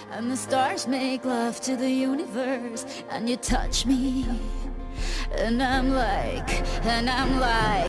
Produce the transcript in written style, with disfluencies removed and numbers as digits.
And the stars make love to the universe, and you touch me, and I'm like